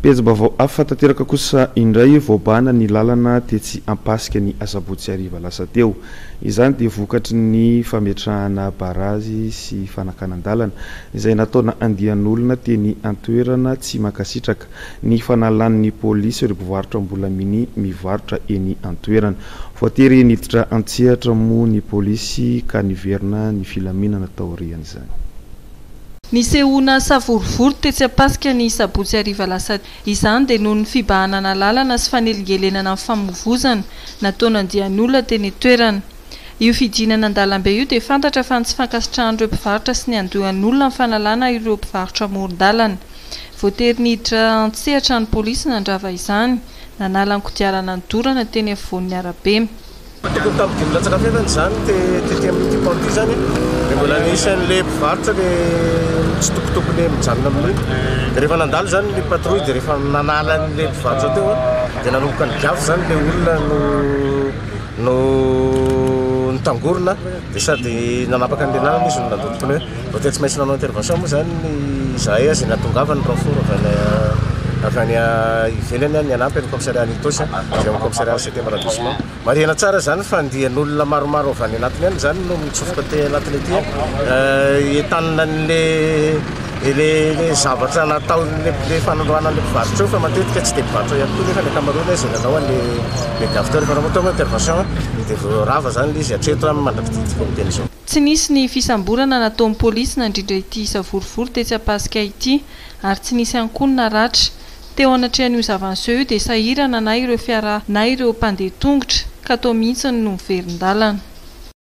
pejy-baovao hafa tanteraka kosa indray voabahana ny lalana tetsy ampasika ny asabotsy ariva lasa teo. Izany dia vokatry ny fametrahana barazy sy fanakanan-dalana izay nataona andian'olona teny antoerana tsy makasitraka. Ny fanalan'ny polisy ireo mpivarotra mbola mivarotra eny antoerana. Voatery niditra antsehatra moa ny polisy ka niverina ny filaminana taorian' izany. Ny sehoana savorivory tetsy ampasika ny sabotsy ariva lasa izany dia noho ny fibahanana lalana sy fanelingelenana amin'ny famovozana nataona andian'olona teny toerana. Io fidinana an-dalambe io dia fantatra fa tsy fankasitrahan'ireo mpivarotra sy ny andohan'olona ny fanalana ireo mpivarotra amoron-dalana. Voatery niditra antsehatra ny polisy nandrava izany, nanala ny kodiarana nidorana teny afovoan'ny arabe. Tokony tamin'ny latsaka fetany izany tetỳ amin'ity pont ity izany dia mbola nisan'ilay mpivarotra ilay tsy tokotokony mijanona amin'iny. Dia rehefa nandalo izany ilay patrouille dia rehefa nanala an'ilay mpivarotra teo dia nanomboka nigafy izany ilay olona no nitangorona dia sady nanapaka an'ilay lalana izy no nandotompony hoe voatery tsy maintsy nanao intervention moa izany izahay izay natongavany renfort avy any ivelany ny anampy ny commissariat Nitosy izay amin'ny commissariat 7e arrondissement. Marihana tsara izany fa andian'olona maromaro avy any anatiny any izany no mitsofoka teny anatiny ety entanina le zavatra nataon'le fanaloana an'le mpivarotra eo fa matetika tsy dia mpivarotra ihany koa nefa ny ankamaroany izay nanao an'le gafiteo rehefa namoto intervention dia voarava izany ilay izy hatreto amin'ny mandrapiditika ny teny izao. Tsy nisy ny fisamborana nataon'ny polisy nandrindra ity savorivory tetsy ampasika ity ary tsy nisy ankonina ratra. Teo anatrehan'io zava-niseho io dia sahirana na ireo fiara na ireo mpandeha tongotra ka tao mihitsy no miverin-dalana.